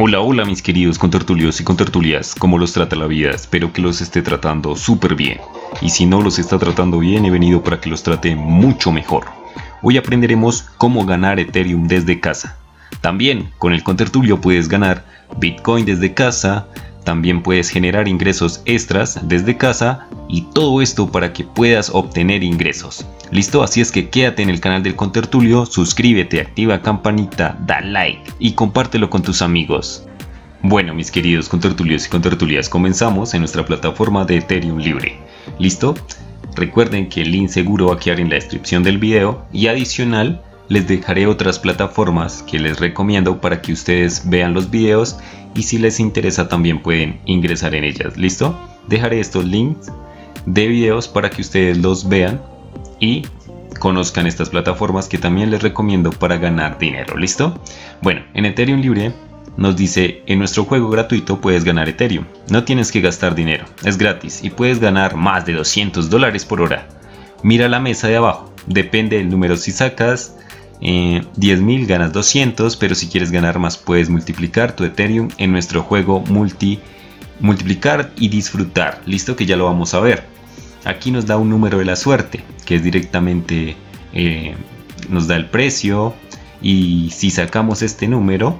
Hola, hola mis queridos contertulios y contertulias, ¿cómo los trata la vida? Espero que los esté tratando súper bien. Y si no los está tratando bien, he venido para que los trate mucho mejor. Hoy aprenderemos cómo ganar Ethereum desde casa. También con el contertulio puedes ganar Bitcoin desde casa, también puedes generar ingresos extras desde casa y todo esto para que puedas obtener ingresos. ¿Listo? Así es que quédate en el canal del contertulio, suscríbete, activa campanita, da like y compártelo con tus amigos. Bueno, mis queridos contertulios y contertulias, comenzamos en nuestra plataforma de Ethereum libre. ¿Listo? Recuerden que el link seguro va a quedar en la descripción del video y adicional les dejaré otras plataformas que les recomiendo para que ustedes vean los videos y si les interesa también pueden ingresar en ellas. ¿Listo? Dejaré estos links de videos para que ustedes los vean y conozcan estas plataformas que también les recomiendo para ganar dinero. ¿Listo? Bueno, en Ethereum libre nos dice: en nuestro juego gratuito puedes ganar Ethereum, no tienes que gastar dinero, es gratis y puedes ganar más de $200 por hora. Mira la mesa de abajo, depende del número. Si sacas 10.000 ganas 200, pero si quieres ganar más puedes multiplicar tu Ethereum en nuestro juego multiplicar y disfrutar. Listo, que ya lo vamos a ver. Aquí nos da un número de la suerte que es directamente nos da el precio, y si sacamos este número,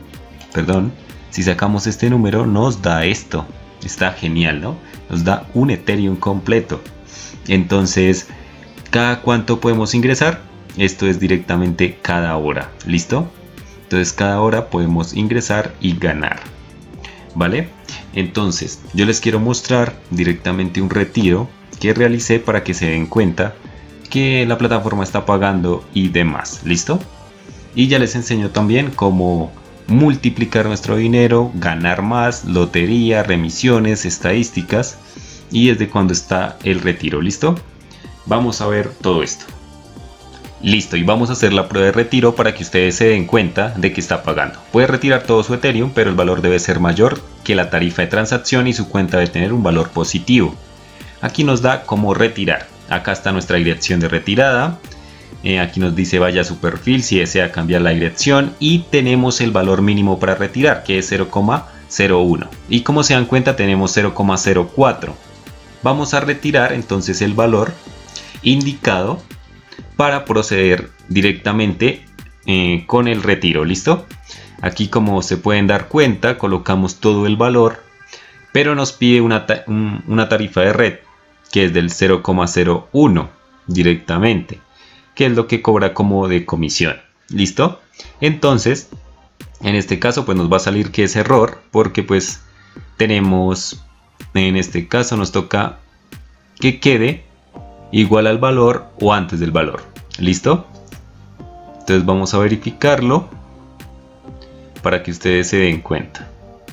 nos da esto. Está genial, ¿no? Nos da un Ethereum completo. Entonces, ¿cada cuánto podemos ingresar? Esto es directamente cada hora. ¿Listo? Entonces cada hora podemos ingresar y ganar. ¿Vale? Entonces yo les quiero mostrar directamente un retiro que realicé para que se den cuenta que la plataforma está pagando y demás. ¿Listo? Y ya les enseño también cómo multiplicar nuestro dinero, ganar más, lotería, remisiones, estadísticas y desde cuándo está el retiro. ¿Listo? Vamos a ver todo esto. Listo, y vamos a hacer la prueba de retiro para que ustedes se den cuenta de que está pagando. Puede retirar todo su Ethereum, pero el valor debe ser mayor que la tarifa de transacción y su cuenta debe tener un valor positivo. Aquí nos da cómo retirar. Acá está nuestra dirección de retirada. Aquí nos dice vaya a su perfil si desea cambiar la dirección y tenemos el valor mínimo para retirar, que es 0,01. Y como se dan cuenta tenemos 0,04. Vamos a retirar entonces el valor indicado para proceder directamente con el retiro. ¿Listo? Aquí, como se pueden dar cuenta, colocamos todo el valor, pero nos pide una tarifa de red que es del 0,01 directamente, que es lo que cobra como de comisión. ¿Listo? Entonces en este caso pues nos va a salir que es error, porque pues tenemos, en este caso nos toca que quede igual al valor o antes del valor. ¿Listo? Entonces vamos a verificarlo para que ustedes se den cuenta.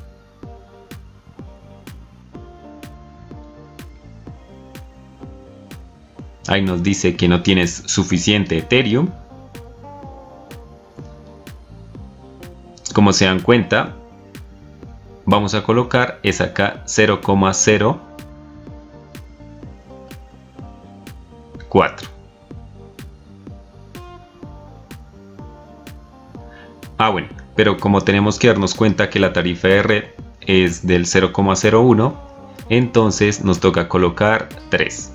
Ahí nos dice que no tienes suficiente Ethereum. Como se dan cuenta, vamos a colocar es acá 0,04. Bueno, pero como tenemos que darnos cuenta que la tarifa de red es del 0,01, entonces nos toca colocar 3.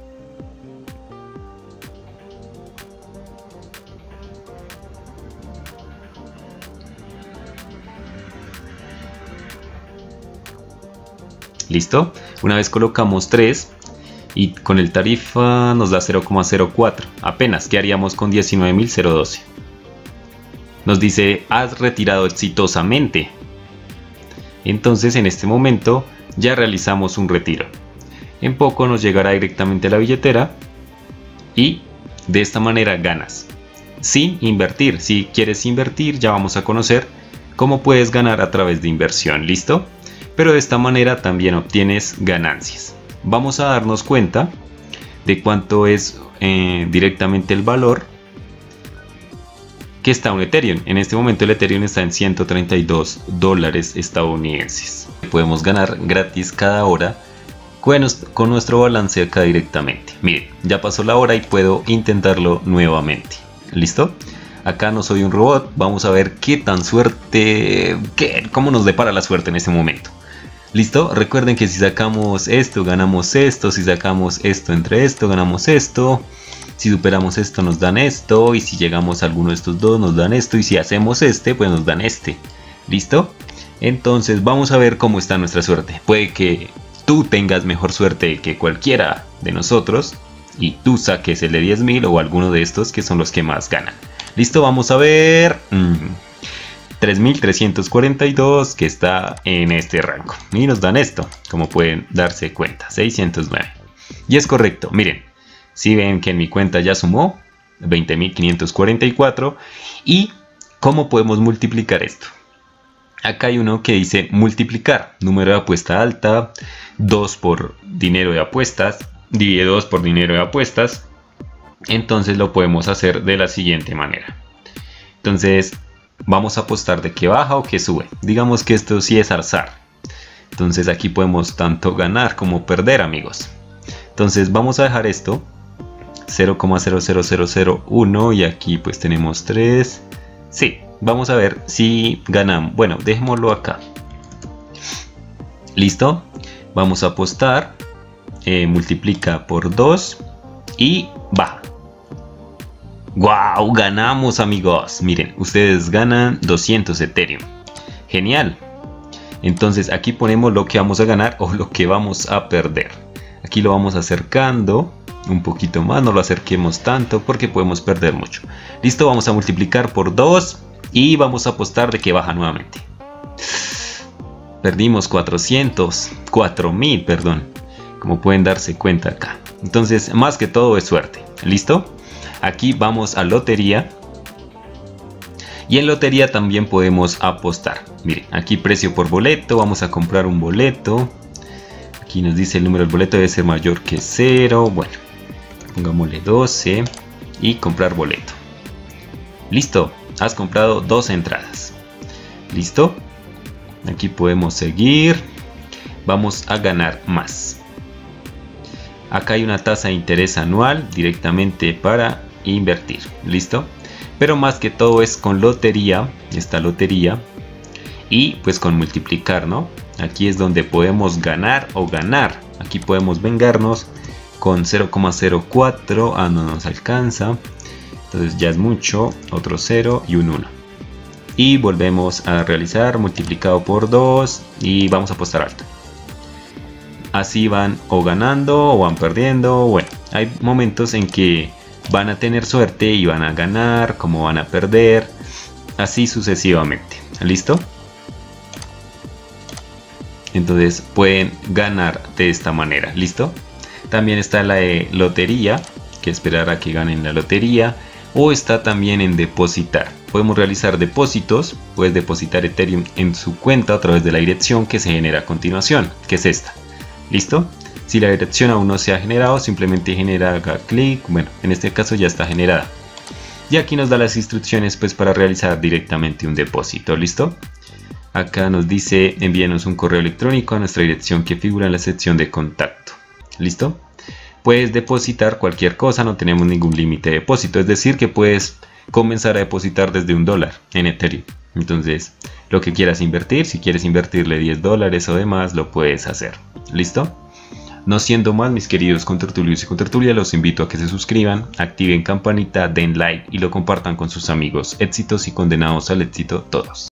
¿Listo? Una vez colocamos 3 y con el tarifa nos da 0,04. Apenas, ¿qué haríamos con 19.012? Nos dice has retirado exitosamente. Entonces en este momento ya realizamos un retiro. En poco nos llegará directamente a la billetera y de esta manera ganas sin invertir. Si quieres invertir, ya vamos a conocer cómo puedes ganar a través de inversión. ¿Listo? Pero de esta manera también obtienes ganancias. Vamos a darnos cuenta de cuánto es directamente el valor que está un Ethereum. En este momento el Ethereum está en $132 estadounidenses. Podemos ganar gratis cada hora con nuestro balance acá directamente. Miren, ya pasó la hora y puedo intentarlo nuevamente. ¿Listo? Acá no soy un robot, vamos a ver qué tan suerte, cómo nos depara la suerte en este momento. ¿Listo? Recuerden que si sacamos esto, ganamos esto, si sacamos esto entre esto, ganamos esto. Si superamos esto nos dan esto, y si llegamos a alguno de estos dos nos dan esto, y si hacemos este pues nos dan este. ¿Listo? Entonces vamos a ver cómo está nuestra suerte. Puede que tú tengas mejor suerte que cualquiera de nosotros y tú saques el de 10.000 o alguno de estos que son los que más ganan. ¿Listo? Vamos a ver. 3.342 que está en este rango. Y nos dan esto, como pueden darse cuenta, 609. Y es correcto, miren. Si ven que en mi cuenta ya sumó 20.544. ¿Y cómo podemos multiplicar esto? Acá hay uno que dice multiplicar. Número de apuesta alta, 2 por dinero de apuestas, divide 2 por dinero de apuestas. Entonces lo podemos hacer de la siguiente manera. Entonces vamos a apostar de que baja o que sube. Digamos que esto sí es al azar. Entonces aquí podemos tanto ganar como perder, amigos. Entonces vamos a dejar esto 0,00001 y aquí pues tenemos 3. Sí, vamos a ver si ganamos. Bueno, dejémoslo acá. ¿Listo? Vamos a apostar. Multiplica por 2 y baja. ¡Wow! Ganamos, amigos. Miren, ustedes ganan 200 Ethereum. Genial. Entonces aquí ponemos lo que vamos a ganar o lo que vamos a perder. Aquí lo vamos acercando un poquito más, no lo acerquemos tanto porque podemos perder mucho. Listo, vamos a multiplicar por 2 y vamos a apostar de que baja nuevamente. Perdimos 4.000, perdón, como pueden darse cuenta acá. Entonces, más que todo es suerte. ¿Listo? Aquí vamos a lotería. Y en lotería también podemos apostar. Miren, aquí precio por boleto, vamos a comprar un boleto. Aquí nos dice el número del boleto debe ser mayor que 0. Bueno, pongámosle 12 y comprar boleto. Listo, has comprado 2 entradas. Listo, aquí podemos seguir. Vamos a ganar más. Acá hay una tasa de interés anual directamente para invertir. Listo, pero más que todo es con lotería, esta lotería, y pues con multiplicar, ¿no? Aquí es donde podemos ganar o ganar. Aquí podemos vengarnos con 0,04. Ah, no nos alcanza. Entonces ya es mucho. Otro 0 y un 1. Y volvemos a realizar multiplicado por 2. Y vamos a apostar alto. Así van o ganando o van perdiendo. Bueno, hay momentos en que van a tener suerte y van a ganar, como van a perder. Así sucesivamente. ¿Listo? Entonces pueden ganar de esta manera. ¿Listo? También está la de lotería, que esperar a que ganen la lotería. O está también en depositar. Podemos realizar depósitos. Puedes depositar Ethereum en su cuenta a través de la dirección que se genera a continuación, que es esta. ¿Listo? Si la dirección aún no se ha generado, simplemente genera, haga clic. Bueno, en este caso ya está generada. Y aquí nos da las instrucciones pues para realizar directamente un depósito. ¿Listo? Acá nos dice envíenos un correo electrónico a nuestra dirección que figura en la sección de contacto. ¿Listo? Puedes depositar cualquier cosa, no tenemos ningún límite de depósito. Es decir que puedes comenzar a depositar desde $1 en Ethereum. Entonces, lo que quieras invertir, si quieres invertirle $10 o demás, lo puedes hacer. ¿Listo? No siendo más, mis queridos contertulios y contertulias, los invito a que se suscriban, activen campanita, den like y lo compartan con sus amigos. Éxitos y condenados al éxito todos.